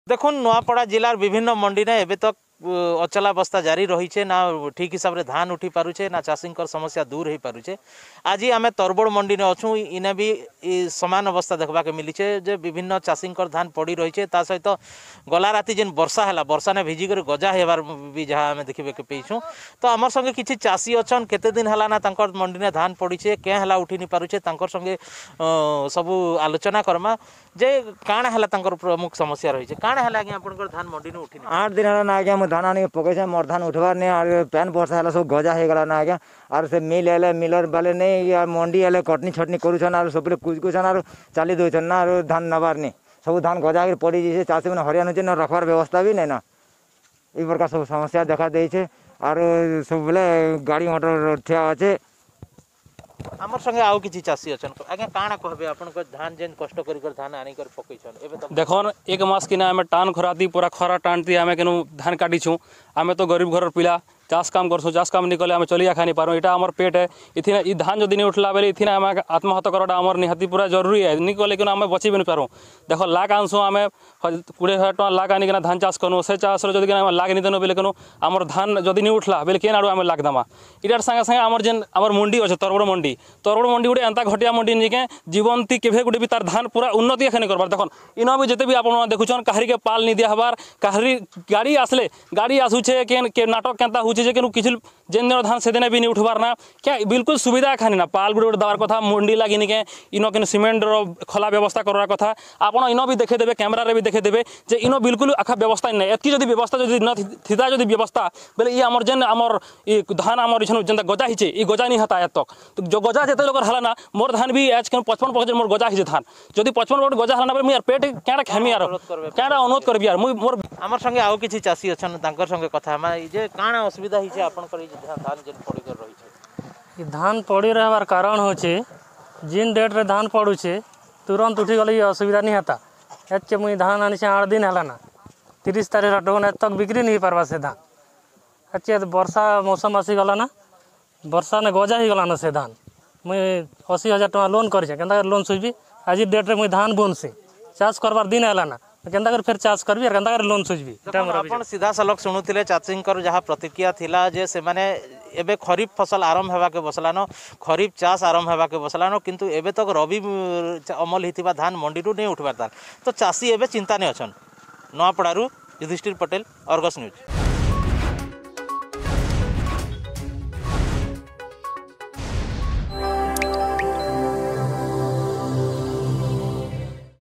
देखो नुआपड़ा जिलार विभिन्न मंडी ने एबे तक अचलावस्था जारी रही है ना ठीक हिसाब से धान उठी पारुचे ना चाषी समस्या दूर हो पारुचे। आज आम तरबड़ मंडी ने अच्छू इने भी समान अवस्था देखा के मिली जे विभिन्न चाषी धान पड़ी रही है सहित गला राति जेन वर्षा है वर्षा ने भिजिक गजा होबार भी जहाँ आम देखा पेचु। तो आम संगे किसी चाषी अच्छन केते दिन है ना मंडी ने धान पड़ी क्या है उठी नहीं पारुचे संगे सबू आलोचना करमा जे काण है प्रमुख समस्या रही है काण है आज्ञा आप धान मंडी उठी 8 दिन है ना आज्ञा मुझे धान आने पकड़े मोर धान उठवार नहीं और पैन वर्षा है सब गजा हो गला ना आज्ञा और से मिल है मिलर बाले नहीं मंडी है कटनी छटनी करूछन सब कुचकुछन और चाली दौन ना धान नबार नहीं सब धान गजा कर पड़ी जाइए चाषी मैंने हरियाण हो ना रखवार व्यवस्था भी नहीं ना ये प्रकार सब समस्या देखा देछे और सब बेले गाड़ी मोटर ठिया अच्छे। आमर संगे आउ किसी चाषी अच्छा आज्ञा काଣା कहबे आपन को धान जेन कष्ट करी कर धान आनी कर पकईछन एबे तो देखो एक मास किना आमे टान खराती पूरा खरा टाणती आमे केनु धान काटी छु आमे तो गरीब घर पिला चाष काम करसु चाष काम निकले आमे चलिया खानी पारो इटा हमर पेट है इथिना ई धान जदि नहीं उठला बेले इथिना आमे आत्महत्या करडा हमर निहाती पूरा जरूरी है निकले कि आमे बची बन पारो। देखो लाख आनसु आमे 20,000 टका लाख आनी धान चाष कनु से चाष रो जदि आमे लाख नि देनो बेले कनु हमर धान जदि नहीं उठला बेले केन आडू आमे लाख दमा इटार संगे संगे हमर जेन हमर मंडी अछि तरबड़ मंडी गुटे एंता घटिया मंडी निके जीवंती केभे गुटे भी तार धान पूरा उन्नति एखने करबार देखन इनो भी जते भी आपन देखुछन काहरी के पाल नि दिया हबार काहरी गाड़ी आसले गाड़ी आसुछे के नाटक केनता हुछे जे केनु किछु जेन दिन धान से दिन भी नहीं उठबार ना क्या बिल्कुल सुविधा खानी ना पाल गुटे दबार कथा मंडी लागि निके इनो केन सीमेंट रो खला व्यवस्था करवार कथा आपन इनो भी देखे देबे कैमरा रे भी देखे देबे जे इनो बिल्कुल आखा व्यवस्था नै एतकी जदी व्यवस्था जदी न थिता जदी व्यवस्था बेले ई हमर जेन हमर ई धान हमर इछन जेंता गजा हिचे ई गजा नि हता तक तो जो गजा जते लोग हला ना मोर धान भी आज 55% मोर गजा हिचे धान जदी 55% गजा हला ना यार पेट केडा खेमी यार केडा अनुरोध करबी यार मोर हमर संगे आउ किसी चाषी अछन तांकर संगे कथा मा जे काଣା असुविधा हिचे आपन कर धान जेन पड़ी कर रही छे। धान पड़ी रहबार कारण होचे जिन डेट रे धान पड़ुचे तुरंत उठी गले असुविधा नहीं होता एचे मुई धान आनी 8 दिन हला ना 30 तारीख रटोन तक बिक्री नहीं पारबा से धान एचे वर्षा मौसम आसी गला ना वर्षा ने गजा ही गला ना से धान मुई 80,000 टका लोन करछे केनता लोन सुझबी आज डेट रे मुई धान बुनसी चाष करबार दिन हला ना केनता फिर चाष करबी और केनता लोन सुझबी अपन सीधा सलक शुणुथिले चाषी जहाँ प्रतिक्रिया थिला जे से माने एबे खरीफ फसल आरंभ होगा के बसलानो खरीफ चाष आरंभ होगा के बसलानो किंतु एबे तक रबी अमल हितिबा धान मंडी नहीं उठबार धान तो चाषी एबे चिंता ने अछन। नुआपड़ारू युधिष्ठिर पटेल, अर्गस न्यूज।